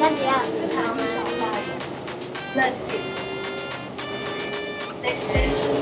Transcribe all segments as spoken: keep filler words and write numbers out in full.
นั่นเนี้ยสถานีต่อไปเลิศจิต extension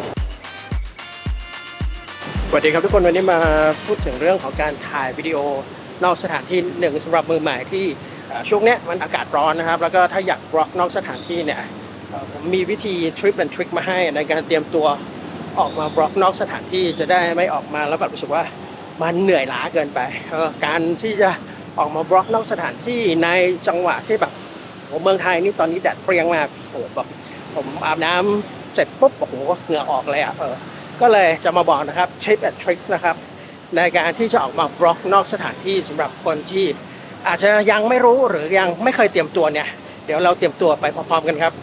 สวัสดีครับทุกคนวันนี้มาพูดถึงเรื่องของการถ่ายวิดีโอนอกสถานที่หนึ่งสำหรับมือใหม่ที่ช่วงนี้มันอากาศร้อนนะครับแล้วก็ถ้าอยากบล็อกนอกสถานที่เนี่ยผมมีวิธีทริปและทริคมาให้ในการเตรียมตัวออกมาบล็อกนอกสถานที่จะได้ไม่ออกมาแล้วแบบรู้สึกว่ามันเหนื่อยล้าเกินไปการที่จะออกมาบล็อกนอกสถานที่ในจังหวะที่แบบเมืองไทยนี่ตอนนี้แดดเปรี้ยงมากโอ้แบบผมอาบน้ำเสร็จปุ๊บโอ้โหเหงื่อออกเลยอ่ะเออก็เลยจะมาบอกนะครับทริปและทริคนะครับในการที่จะออกมาบล็อกนอกสถานที่สำหรับคนที่อาจจะยังไม่รู้หรือยังไม่เคยเตรียมตัวเนี่ยเดี๋ยวเราเตรียมตัวไปพร้อมๆกันครับ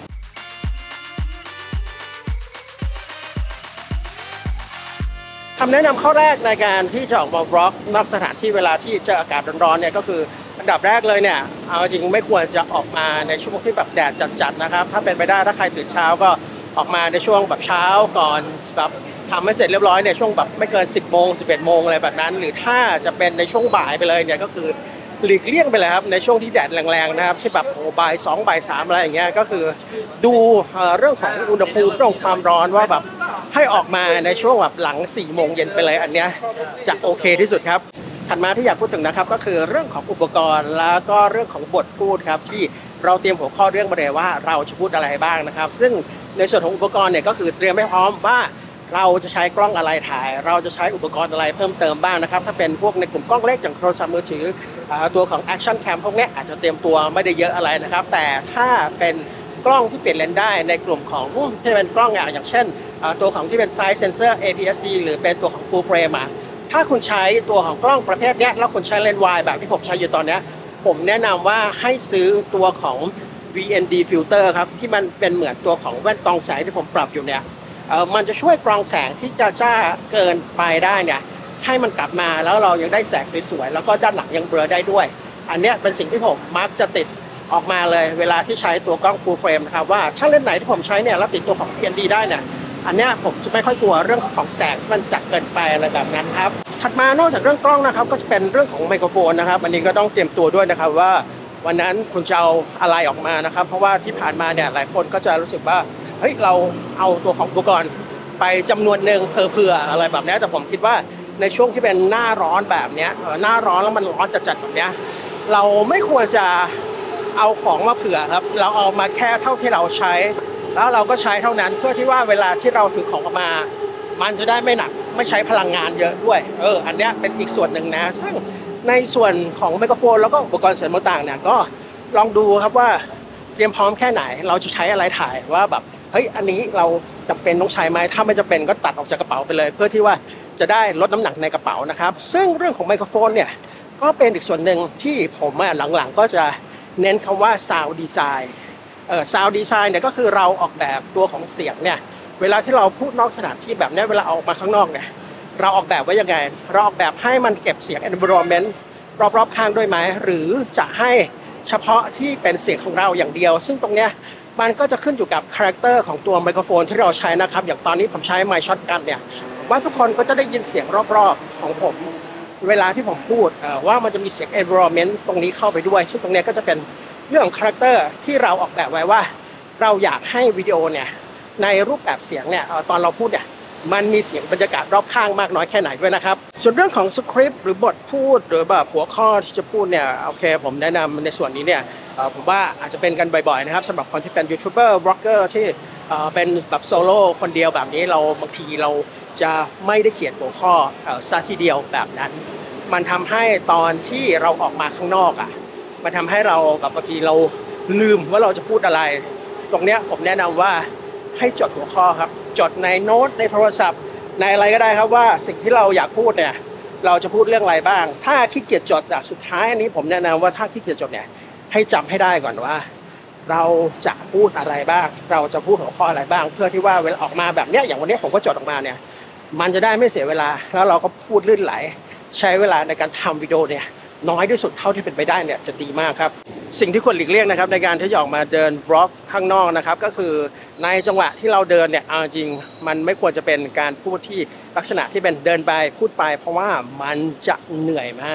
คำแนะนำข้อแรกในการที่จะออกมาบล็อกนอกสถานที่เวลาที่เจออากาศร้อนๆเนี่ยก็คืออันดับแรกเลยเนี่ยเอาจริงไม่ควรจะออกมาในช่วงที่แบบแดดจัดๆนะครับถ้าเป็นไปได้ถ้าใครตื่นเช้าก็ออกมาในช่วงแบบเช้าก่อนแบบทำให้เสร็จเรียบร้อยเนี่ยช่วงแบบไม่เกินสิบโมงสิบเอ็ดโมงอะไรแบบนั้นหรือถ้าจะเป็นในช่วงบ่ายไปเลยเนี่ยก็คือหลีกเลี่ยงไปเลยครับในช่วงที่แดดแรงๆนะครับที่แบบโอ้บ่ายสองบ่ายสามอะไรอย่างเงี้ยก็คือดูเรื่องของอุณหภูมิเรื่องความร้อนว่าแบบให้ออกมาในช่วงแบบหลังสี่โมงเย็นไปเลยอันเนี้ยจะโอเคที่สุดครับถัดมาที่อยากพูดถึงนะครับก็คือเรื่องของอุปกรณ์แล้วก็เรื่องของบทพูดครับที่เราเตรียมหัวข้อเรื่องมาเลยว่าเราจะพูดอะไรบ้างนะครับซึ่งในส่วนของอุปกรณ์เนี่ยก็คือเตรียมให้พร้อมว่าเราจะใช้กล้องอะไรถ่ายเราจะใช้อุปกรณ์อะไรเพิ่มเติมบ้างนะครับถ้าเป็นพวกในกลุ่มกล้องเล็กอย่างโทรศัพท์มือถือตัวของ Action Cam พวกนี้อาจจะเตรียมตัวไม่ได้เยอะอะไรนะครับแต่ถ้าเป็นกล้องที่เปลี่ยนเลนส์ได้ในกลุ่มของที่เป็นกล้องอย่างเช่นตัวของที่เป็น Side Sensor เอ พี เอส ซี หรือเป็นตัวของ Full Frame มาถ้าคุณใช้ตัวของกล้องประเภทนี้แล้วคุณใช้เลนส์วายแบบที่ผมใช้อยู่ตอนนี้ผมแนะนำว่าให้ซื้อตัวของ วี เอ็น ดี Filter ครับที่มันเป็นเหมือนตัวของแว่นกรองแสงที่ผมปรับอยู่เนี่ยเออมันจะช่วยกรองแสงที่จะจ้าเกินไปได้เนี่ยให้มันกลับมาแล้วเรายังได้แสงสวยๆแล้วก็ด้านหลังยังเบลอได้ด้วยอันนี้เป็นสิ่งที่ผมมักจะติดออกมาเลยเวลาที่ใช้ตัวกล้อง Full Frame นะครับว่าถ้าเลนส์ไหนที่ผมใช้เนี่ยแล้วติดตัวของ วี เอ็น ดี ได้เนี่ยอันนี้ผมจะไม่ค่อยกลัวเรื่องของแสงที่มันจัดเกินไปอะไรแบบนั้นครับถัดมานอกจากเรื่องกล้องนะครับก็จะเป็นเรื่องของไมโครโฟนนะครับอันนี้ก็ต้องเตรียมตัวด้วยนะครับว่าวันนั้นคุณจะเอาอะไรออกมานะครับเพราะว่าที่ผ่านมาเนี่ยหลายคนก็จะรู้สึกว่าเฮ้ยเราเอาตัวของอุปกรณ์ไปจำนวนหนึ่งเผื่อๆอะไรแบบนี้แต่ผมคิดว่าในช่วงที่เป็นหน้าร้อนแบบนี้หน้าร้อนแล้วมันร้อนจัดๆแบบนี้เราไม่ควรจะเอาของมาเผื่อครับเราเอามาแค่เท่าที่เราใช้แล้วเราก็ใช้เท่านั้นเพื่อที่ว่าเวลาที่เราถือของออกมามันจะได้ไม่หนักไม่ใช้พลังงานเยอะด้วยเอออันนี้เป็นอีกส่วนหนึ่งนะซึ่งในส่วนของไมโครโฟนแล้วก็อุปกรณ์เสริมต่างๆเนี่ยก็ลองดูครับว่าเตรียมพร้อมแค่ไหนเราจะใช้อะไรถ่ายว่าแบบเฮ้ยอันนี้เราจำเป็นต้องใช้ไหมถ้าไม่จำเป็นก็ตัดออกจากกระเป๋าไปเลยเพื่อที่ว่าจะได้ลดน้ำหนักในกระเป๋านะครับซึ่งเรื่องของไมโครโฟนเนี่ยก็เป็นอีกส่วนหนึ่งที่ผมหลังๆก็จะเน้นคำว่า sound design เอ่อ sound design เนี่ยก็คือเราออกแบบตัวของเสียงเนี่ยเวลาที่เราพูดนอกสถานที่แบบนี้เวลาออกมาข้างนอกเนี่ยเราออกแบบไว้ยังไงเราออกแบบให้มันเก็บเสียง environment รอบๆข้างด้วยไหมหรือจะให้เฉพาะที่เป็นเสียงของเราอย่างเดียวซึ่งตรงเนี้ยมันก็จะขึ้นอยู่กับคาแรคเตอร์ของตัวไมโครโฟนที่เราใช้นะครับอย่างตอนนี้ผมใช้ไมค์ช็อตกันเนี่ยว่าทุกคนก็จะได้ยินเสียงรอบๆของผมเวลาที่ผมพูดว่ามันจะมีเสียง environment ตรงนี้เข้าไปด้วยซึ่งตรงนี้ก็จะเป็นเรื่องของคาแรคเตอร์ที่เราออกแบบไว้ว่าเราอยากให้วิดีโอเนี่ยในรูปแบบเสียงเนี่ยตอนเราพูดเนี่ยมันมีเสียงบรรยากาศรอบข้างมากน้อยแค่ไหนด้วยนะครับส่วนเรื่องของสคริปต์หรือบทพูดหรือแบบหัวข้อที่จะพูดเนี่ยโอเคผมแนะนำในส่วนนี้เนี่ยผมว่าอาจจะเป็นกันบ่อยๆนะครับสำหรับคนที่เป็นยูทูบเบอร์บล็อกเกอร์ที่เป็นแบบโซโล่คนเดียวแบบนี้เราบางทีเราจะไม่ได้เขียนหัวข้อซะทีเดียวแบบนั้นมันทำให้ตอนที่เราออกมาข้างนอกอ่ะมันทำให้เราแบบบางทีเราลืมว่าเราจะพูดอะไรตรงเนี้ยผมแนะนำว่าให้จดหัวข้อครับจดในโน้ตในโทรศัพท์ในอะไรก็ได้ครับว่าสิ่งที่เราอยากพูดเนี่ยเราจะพูดเรื่องอะไรบ้างถ้าขี้เกียจจดอ่ะสุดท้ายอันนี้ผมแนะนำว่าถ้าขี้เกียจจดเนี่ยให้จำให้ได้ก่อนว่าเราจะพูดอะไรบ้างเราจะพูดหัวข้ออะไรบ้างเพื่อที่ว่าเวลาออกมาแบบเนี้ยอย่างวันนี้ผมก็จดออกมาเนี่ยมันจะได้ไม่เสียเวลาแล้วเราก็พูดลื่นไหลใช้เวลาในการทำวิดีโอเนี่ยน้อยที่สุดเท่าที่เป็นไปได้เนี่ยจะดีมากครับสิ่งที่ควรหลีกเลี่ยงนะครับในการที่จะออกมาเดินวล็อกข้างนอกนะครับก็คือในจังหวะที่เราเดินเนี่ยเอาจริงมันไม่ควรจะเป็นการพูดที่ลักษณะที่เป็นเดินไปพูดไปเพราะว่ามันจะเหนื่อยมาก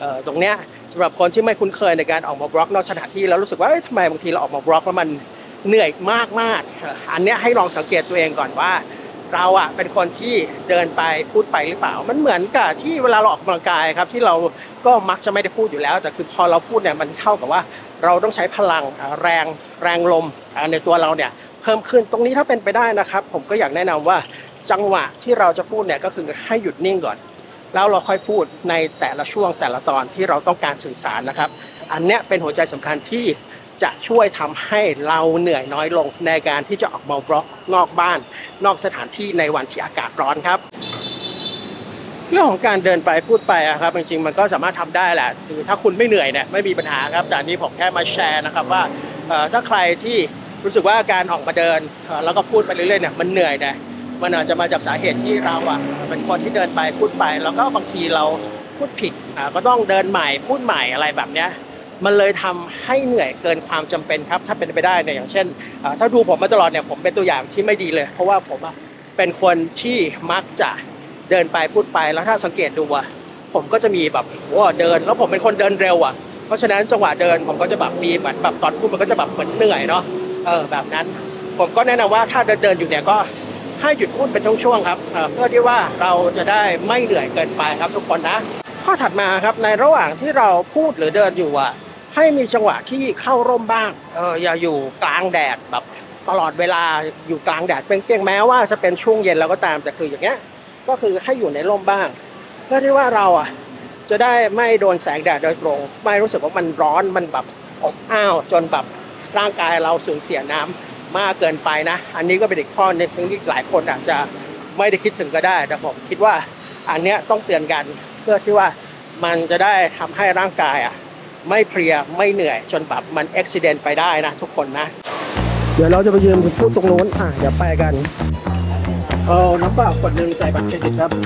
เอ่อตรงเนี้ยสำหรับคนที่ไม่คุ้นเคยในการออกมาบล็อกนอกสถานที่แล้วรู้สึกว่าเอ้ยทำไมบางทีเราออกมาบล็อกแล้วมันเหนื่อยมากมากอันเนี้ยให้ลองสังเกตตัวเองก่อนว่าเราอ่ะเป็นคนที่เดินไปพูดไปหรือเปล่ามันเหมือนกับที่เวลาเราออกกำลังกายครับที่เราก็มักจะไม่ได้พูดอยู่แล้วแต่คือพอเราพูดเนี่ยมันเท่ากับว่าเราต้องใช้พลังแรงแรงลมในตัวเราเนี่ยเพิ่มขึ้นตรงนี้ถ้าเป็นไปได้นะครับผมก็อยากแนะนำว่าจังหวะที่เราจะพูดเนี่ยก็คือให้หยุดนิ่งก่อนแล้วเราค่อยพูดในแต่ละช่วงแต่ละตอนที่เราต้องการสื่อสารนะครับอันเนี้ยเป็นหัวใจสำคัญที่จะช่วยทำให้เราเหนื่อยน้อยลงในการที่จะออกมาบล็อกนอกบ้านนอกสถานที่ในวันที่อากาศร้อนครับเรื่องของการเดินไปพูดไปครับจริงๆมันก็สามารถทำได้แหละคือถ้าคุณไม่เหนื่อยเนี่ยไม่มีปัญหาครับแต่อันนี้ผมแค่มาแชร์นะครับว่าถ้าใครที่รู้สึกว่าการออกมาเดินแล้วก็พูดไปเรื่อยๆเนี่ยมันเหนื่อยเนี่ยมันอาจจะมาจากสาเหตุที่เราอ่ะเป็นคนที่เดินไปพูดไปแล้วก็บางทีเราพูดผิดก็ต้องเดินใหม่พูดใหม่อะไรแบบเนี้ยมันเลยทำให้เหนื่อยเกินความจำเป็นครับถ้าเป็นไปได้เนี่ยอย่างเช่นถ้าดูผมมาตลอดเนี่ยผมเป็นตัวอย่างที่ไม่ดีเลยเพราะว่าผมเป็นคนที่มักจะเดินไปพูดไปแล้วถ้าสังเกตดูอ่ะผมก็จะมีแบบว่าเดินแล้วผมเป็นคนเดินเร็วอ่ะเพราะฉะนั้นจังหวะเดินผมก็จะแบบมีเหมือนแบบตอนพูดมันก็จะแบบเหมือนเหนื่อยเนาะเออแบบนั้นผมก็แนะนำว่าถ้าเดินเดินอยู่เนี่ยก็ให้หยุดพูดเป็นช่วงๆครับเพื่อที่ว่าเราจะได้ไม่เหนื่อยเกินไปครับทุกคนนะข้อถัดมาครับในระหว่างที่เราพูดหรือเดินอยู่อ่ะให้มีจังหวะที่เข้าร่มบ้างเอออย่าอยู่กลางแดดแบบตลอดเวลาอยู่กลางแดดเปรี้ยงๆแม้ว่าจะเป็นช่วงเย็นแล้วก็ตามแต่คืออย่างเงี้ยก็คือให้อยู่ในร่มบ้างเพื่อที่ว่าเราอ่ะจะได้ไม่โดนแสงแดดโดยตรงไม่รู้สึกว่ามันร้อนมันแบบอบอ้าวจนแบบร่างกายเราสูญเสียน้ำมากเกินไปนะอันนี้ก็เป็นอีกข้อในซึ่งที่หลายคนอาจจะไม่ได้คิดถึงก็ได้แต่ผมคิดว่าอันเนี้ยต้องเตือนกันเพื่อที่ว่ามันจะได้ทำให้ร่างกายอ่ะไม่เพลียไม่เหนื่อยจนแบบมันอุบิเหตุไปได้นะทุกคนนะเดี๋ยวเราจะไปยืนพูดตรงนู้นอ่ะเดี๋ยวไปกันเอาน้ำเปล่าขวดหนึ่งใจบัตรเครดิตครับ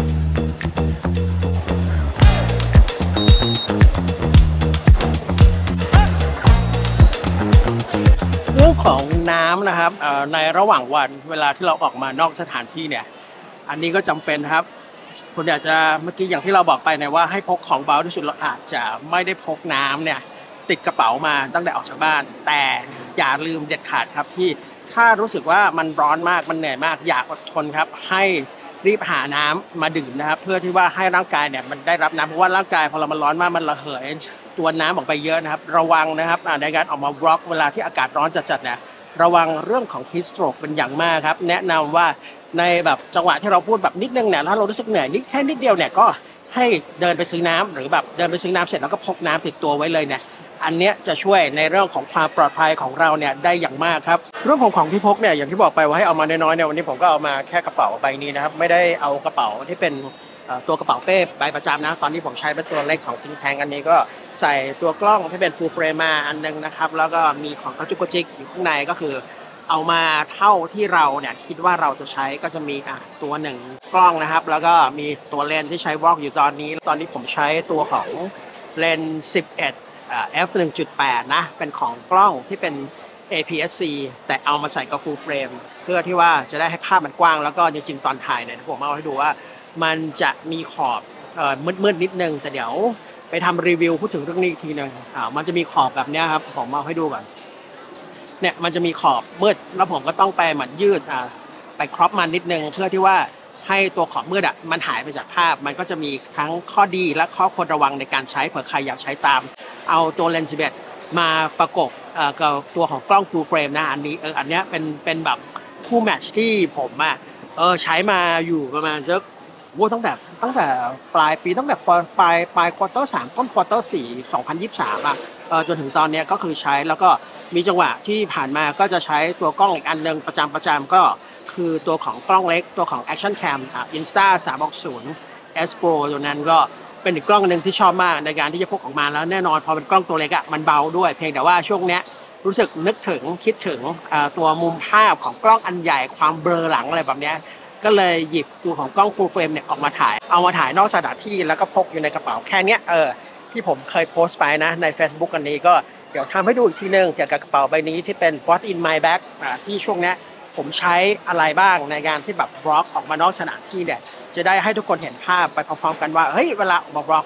เรื่องของน้ำนะครับในระหว่างวันเวลาที่เราออกมานอกสถานที่เนี่ยอันนี้ก็จำเป็นครับคุณอยากจะเมื่อกี้อย่างที่เราบอกไปนะว่าให้พกของเบาที่สุดเราอาจจะไม่ได้พกน้ำเนี่ยติดกระเป๋ามาตั้งแต่ออกจากบ้านแต่อย่าลืมเด็ดขาดครับที่ถ้ารู้สึกว่ามันร้อนมากมันเหนื่อยมากอยากอดทนครับให้รีบหาน้ำมาดื่มนะครับเพื่อที่ว่าให้ร่างกายเนี่ยมันได้รับน้ำเพราะว่าร่างกายพอเรามันร้อนมากมันระเหยตัวน้ำออกไปเยอะนะครับระวังนะครับในการออกมาบล็อกเวลาที่อากาศร้อนจัดๆเนี่ยระวังเรื่องของ heat stroke เป็นอย่างมากครับแนะนำว่าในแบบจังหวะที่เราพูดแบบนิดนึงเนี่ยถ้าเรารู้สึกเหนื่อยนิดแค่นิดเดียวเนี่ยก็ให้เดินไปซื้อน้ำหรือแบบเดินไปซื้อน้ำเสร็จแล้วก็พกน้ำติดตัวไว้เลยเนี่ยอันเนี้ยจะช่วยในเรื่องของความปลอดภัยของเราเนี่ยได้อย่างมากครับเรื่องของของที่พกเนี่ยอย่างที่บอกไปว่าให้เอามาน้อยๆเนี่ยวันนี้ผมก็เอามาแค่กระเป๋าใบนี้นะครับไม่ได้เอากระเป๋าที่เป็นตัวกระเป๋าเป้ใบประจำนะตอนนี้ผมใช้เป็นตัวเล็กของ Think Tank อันนี้ก็ใส่ตัวกล้องที่เป็น full frame มาอันนึงนะครับแล้วก็มีของกระจุกกระจิกอยู่ข้างในก็คือเอามาเท่าที่เราเนี่ยคิดว่าเราจะใช้ก็จะมีอ่ะตัวหนึ่งกล้องนะครับแล้วก็มีตัวเลนส์ที่ใช้วอล์กอยู่ตอนนี้ตอนนี้ผมใช้ตัวของเลนส์สิบเอ็ด เอฟ หนึ่งจุดแปด นะเป็นของกล้องที่เป็น เอ พี เอส ซี แต่เอามาใส่กับ full frame เพื่อที่ว่าจะได้ให้ภาพมันกว้างแล้วก็จริงๆตอนถ่ายเนี่ยผมเอาให้ดูว่ามันจะมีขอบมืดๆนิดนึงแต่เดี๋ยวไปทำรีวิวพูดถึงเรื่องนี้อีกทีนึงอ่ามันจะมีขอบแบบนี้ครับผมเอาให้ดูก่อนเนี่ยมันจะมีขอบมืดแล้วผมก็ต้องไปเหมือนยืดอ่าไปครอปมันนิดนึงเพื่อที่ว่าให้ตัวขอบมืดอ่ะมันหายไปจากภาพมันก็จะมีทั้งข้อดีและข้อควรระวังในการใช้เผื่อใครอยากใช้ตามเอาตัวเลนส์สิบเอ็ดมาประกบกับตัวของกล้อง full frame นะอันนี้เอออันนี้เป็นเป็นแบบคู่แมทช์ที่ผมอ่ะเออใช้มาอยู่ประมาณสักว่าตั้งแต่ตั้งแต่ปลายปีตั้งแต่ปลายปลายควอเตอร์สามต้นควอเตอร์สี่สองพันยี่สิบสามอ่ะเออจนถึงตอนนี้ก็คือใช้แล้วก็มีจังหวะที่ผ่านมาก็จะใช้ตัวกล้องอีกอันนึงประจำประจำก็คือตัวของกล้องเล็กตัวของ Action Cam อ่ะ Insta สามหกศูนย์ S Pro ตัวนั้นก็เป็นอีกกล้องนึงที่ชอบมากในการที่จะพกออกมาแล้วแน่นอนพอเป็นกล้องตัวเล็กอ่ะมันเบาด้วยเพียงแต่ว่าช่วงเนี้ยรู้สึกนึกถึงคิดถึงตัวมุมภาพของกล้องอันใหญ่ความเบลอหลังอะไรแบบเนี้ยก็เลยหยิบตัวของกล้อง full frame เนี่ยออกมาถ่ายเอามาถ่ายนอกสถานที่แล้วก็พกอยู่ในกระเป๋าแค่นี้เออที่ผมเคยโพสต์ไปนะใน Facebook อันนี้ก็เดี๋ยวทำให้ดูอีกทีนึงเกี่ยวกับกระเป๋าใบนี้ที่เป็น What's in my bag ที่ช่วงนี้ผมใช้อะไรบ้างในการที่แบบบล็อกออกมานอกสถานที่เนี่ยจะได้ให้ทุกคนเห็นภาพไปพร้อมๆกันว่าเฮ้ยเวลาออกมาบล็อกอ่ะ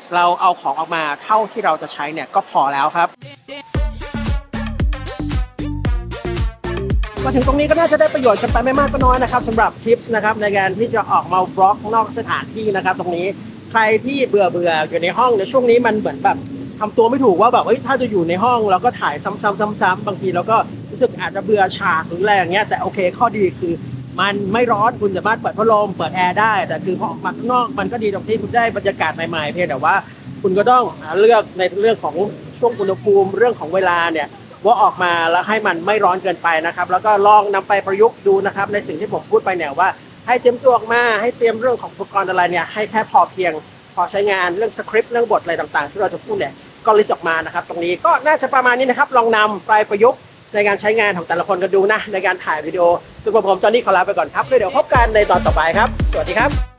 เราเอาของออกมาเท่าที่เราจะใช้เนี่ยก็พอแล้วครับมาถึงตรงนี้ก็น่าจะได้ประโยชน์กันไปไม่มากก็น้อยนะครับสำหรับทิปนะครับในการที่จะออกมาบล็อกนอกสถานที่นะครับตรงนี้ใครที่เบื่อเบื่ออยู่ในห้องในช่วงนี้มันเหมือนแบบทำตัวไม่ถูกว่าแบบเฮ้ยถ้าจะอยู่ในห้องเราก็ถ่ายซ้ำๆๆๆบางทีเราก็รู้สึกอาจจะเบื่อฉากหรืออะไรอย่างเงี้ยแต่โอเคข้อดีคือมันไม่ร้อนคุณสามารถเปิดพัดลมเปิดแอร์ได้แต่คือพอออกมาข้างนอกมันก็ดีตรงที่คุณได้บรรยากาศใหม่ๆเพียงแต่ว่าคุณก็ต้องเลือกในเรื่องของช่วงอุณหภูมิเรื่องของเวลาเนี่ยว่าออกมาแล้วให้มันไม่ร้อนเกินไปนะครับแล้วก็ลองนำไปประยุกต์ดูนะครับในสิ่งที่ผมพูดไปเนี่ยว่าให้เตรียมตัวออกมาให้เตรียมเรื่องของอุปกรณ์อะไรเนี่ยให้แค่พอเพียงพอใช้งานเรื่องสคริปต์เรื่องบทอะไรต่างๆที่เราจะพูดเนี่ยก็ลิสต์ออกมานะครับตรงนี้ก็น่าจะประมาณนี้นะครับลองนำไปประยุกต์ในการใช้งานของแต่ละคนกันดูนะในการถ่ายวิดีโอตัวผมตอนนี้ขอลาไปก่อนครับเดี๋ยวพบกันในตอนต่อไปครับสวัสดีครับ